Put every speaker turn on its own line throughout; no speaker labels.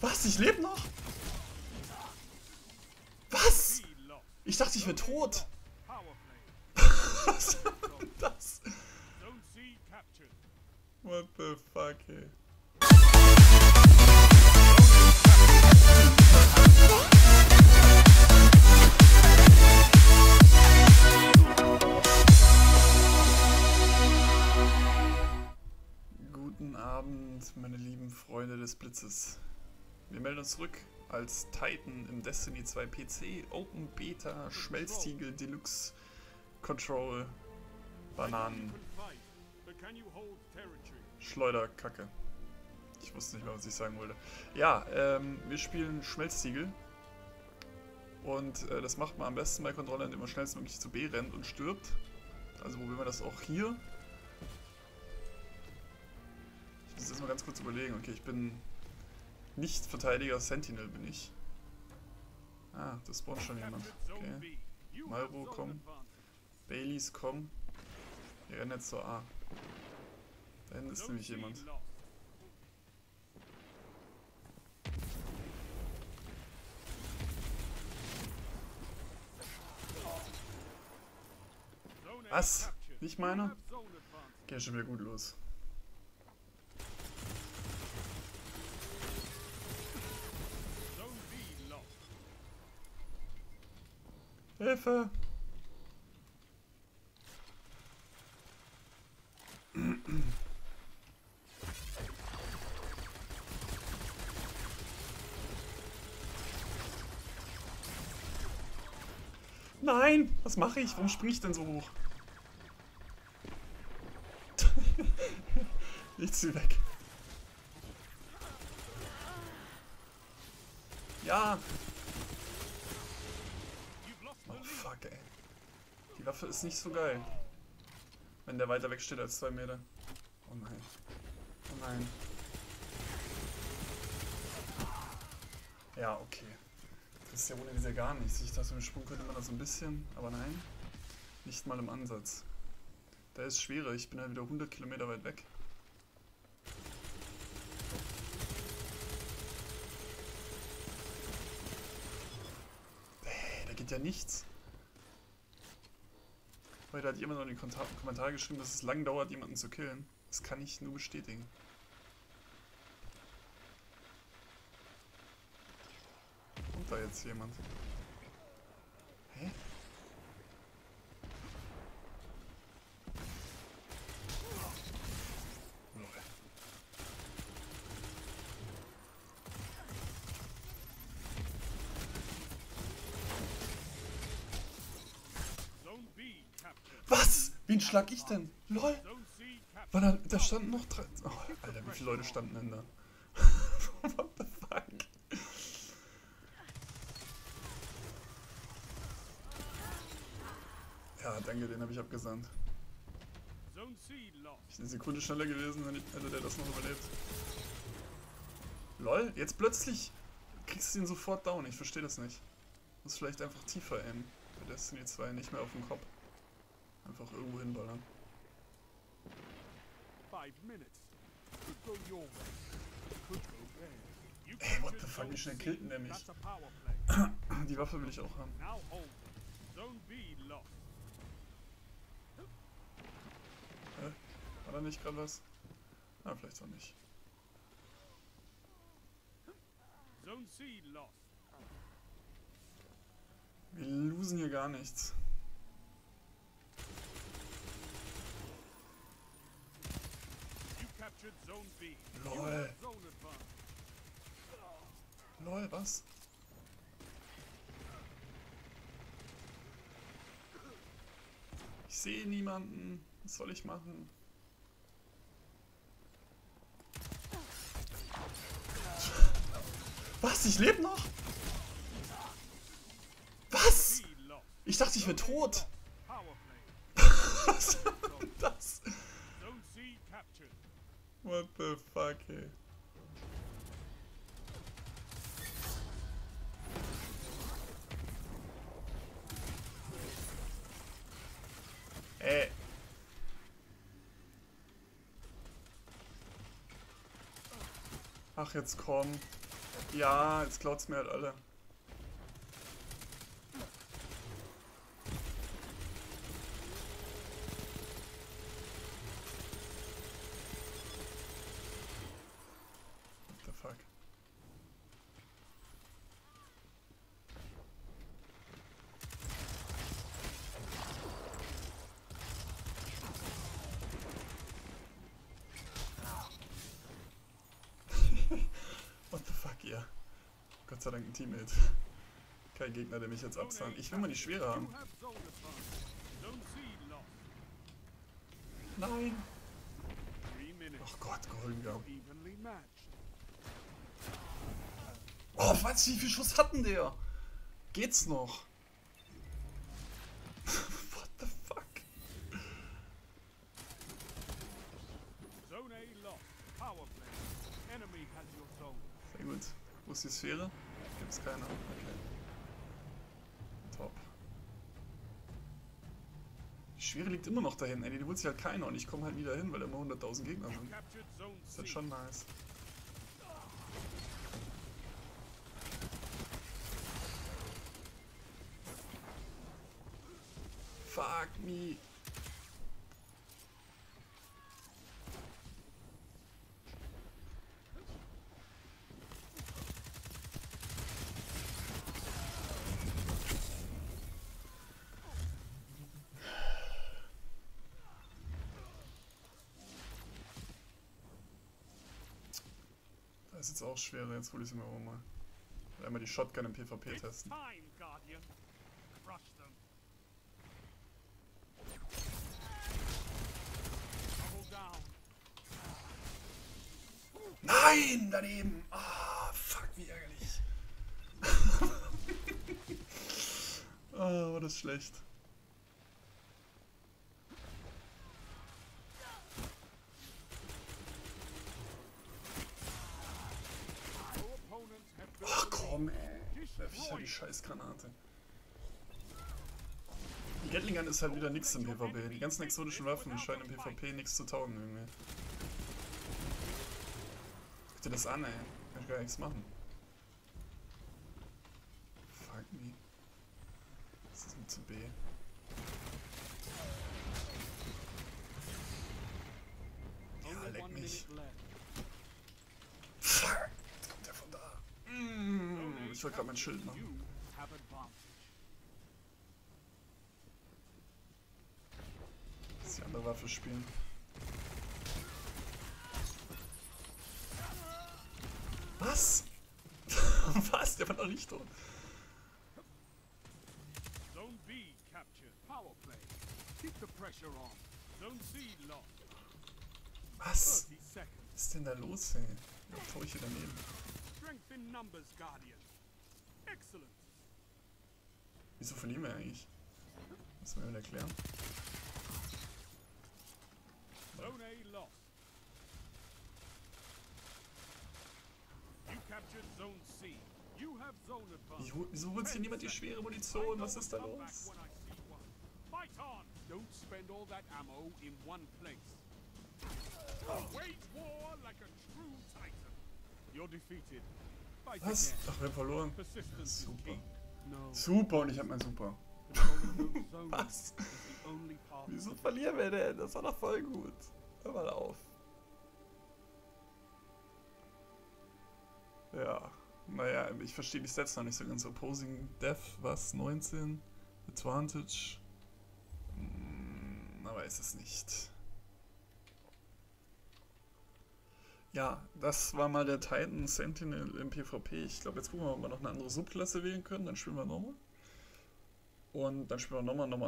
Was? Ich lebe noch? Was? Ich dachte, ich wäre tot. Was war denn das? What the fuck, ey. Guten Abend, meine lieben Freunde des Blitzes. Wir melden uns zurück als Titan im Destiny 2 PC Open Beta Schmelztiegel Deluxe Control Bananen Schleuderkacke. Ich wusste nicht mehr, was ich sagen wollte. Ja, wir spielen Schmelztiegel und das macht man am besten bei Kontrolle, indem man schnellstmöglich zu B rennt und stirbt. Also probieren wir das auch hier. Ich muss jetzt mal ganz kurz überlegen. Okay, ich bin nicht Verteidiger, Sentinel bin ich. Ah, da spawnt schon jemand. Okay. Malro, komm. Baileys, komm. Wir rennen jetzt zur A. Da hinten ist nämlich jemand. Was? Nicht meiner? Geht schon wieder gut los. Hilfe! Nein! Was mache ich? Warum springe ich denn so hoch? Ich zieh weg. Ja! Oh fuck, ey. Die Waffe ist nicht so geil. Wenn der weiter weg steht als 2 Meter. Oh nein. Oh nein. Ja, okay. Das ist ja ohne diese gar nichts. Ich dachte, mit Sprung könnte man das so ein bisschen, aber nein. Nicht mal im Ansatz. Da ist schwerer. Ich bin halt wieder 100 Kilometer weit weg. Hey, da geht ja nichts. Heute hat jemand noch in die Kommentare geschrieben, dass es lang dauert, jemanden zu killen. Das kann ich nur bestätigen. Kommt da jetzt jemand? Hä? Was? Wen schlag ich denn? LOL! Da standen noch 3... Oh, Alter, wie viele Leute standen denn da? What the fuck? Ja, danke, den habe ich abgesandt. Ich bin eine Sekunde schneller gewesen, dann hätte der das noch überlebt. LOL, jetzt plötzlich kriegst du ihn sofort down, ich verstehe das nicht. Muss vielleicht einfach tiefer aimen. Bei Destiny 2 nicht mehr auf den Kopf. Einfach irgendwo hinballern. Ey, what the fuck, wie schnell killten der mich? Die Waffe will ich auch haben. War da nicht gerade was? Ah, vielleicht auch nicht. Wir losen hier gar nichts. LOL. LOL, was? Ich sehe niemanden. Was soll ich machen? Was? Ich lebe noch? Was? Ich dachte, ich wäre tot. Was war denn das? What the fuck, ey. Ach, jetzt komm. Ja, jetzt klaut's mir halt alle. What the fuck? What the fuck, ja. Gott sei Dank ein Teammate. Kein Gegner, der mich jetzt absahnt. Ich will mal die Schwere haben. Nein! Ach Gott, geholfen gehabt. Oh, was? Wie viel Schuss hatten der? Geht's noch? What the fuck? Sehr gut. Wo ist die Sphäre? Gibt's keine. Okay. Top. Die Schwere liegt immer noch dahin. Ey, die holt sich halt keiner und ich komme halt nie dahin, weil da immer 100.000 Gegner sind. Das ist halt schon nice. Fuck me. Das ist jetzt auch schwerer, jetzt hole ich sie mir auch mal. Einmal die Shotgun im PvP testen. Nein, daneben! Ah, fuck, wie ärgerlich. Ah, war das schlecht. Ach komm, ey. Werf ich ja die Scheißgranate. Die Gatling Gun ist halt wieder nix im PvP. Die ganzen exotischen Waffen, die scheinen im PvP nichts zu taugen irgendwie. Guck dir das an, ey. Kann ich gar nichts machen. Fuck me. Das ist mit zu B. Ja, leck mich. Fuck! Jetzt kommt der von da. Ich wollte gerade mein Schild machen. Lass die andere Waffe spielen. Was? Was? Der war noch nicht tot.
Zone B captured. Power play. Keep the pressure on. Zone C lost.
Was?
30 seconds.
Was ist denn da los, ey? Ja, tue ich hier daneben.
Strength in numbers, Guardian. Excellent.
Wieso verlieren wir eigentlich? Müssen wir mal erklären.
Zone A lost. You captured Zone C. You have zone advantage.
Wieso holt sich niemand die schwere Munition? Was ist da los?
Fight on! Don't spend all that ammo in one place. Wage war like a true titan. You're defeated. Fight
Was?
again.
Ach, wir haben verloren.
Persistence is
Super.
key. No.
Super, und ich hab mein Super.
Controlling those zones
Was?
is the only path.
Wieso verlieren wir denn? Das war doch voll gut. Hör mal auf. Ja. Naja, ich verstehe die Stats noch nicht so ganz. Opposing Death, was? 19? Advantage? Man weiß es nicht. Ja, das war mal der Titan Sentinel im PvP. Ich glaube, jetzt gucken wir mal, ob wir noch eine andere Subklasse wählen können. Dann spielen wir nochmal. Und dann spielen wir nochmal.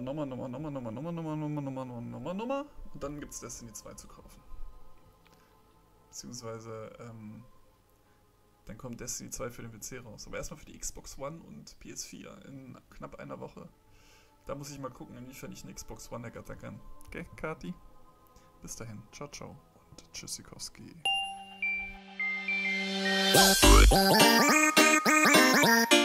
Und dann gibt es Destiny 2 zu kaufen. Beziehungsweise, dann kommt Destiny 2 für den PC raus. Aber erstmal für die Xbox One und PS4 in knapp einer Woche. Da muss ich mal gucken, inwiefern ich eine Xbox One ergattern kann. Okay, Kati? Bis dahin. Ciao, ciao. Und Tschüssikowski.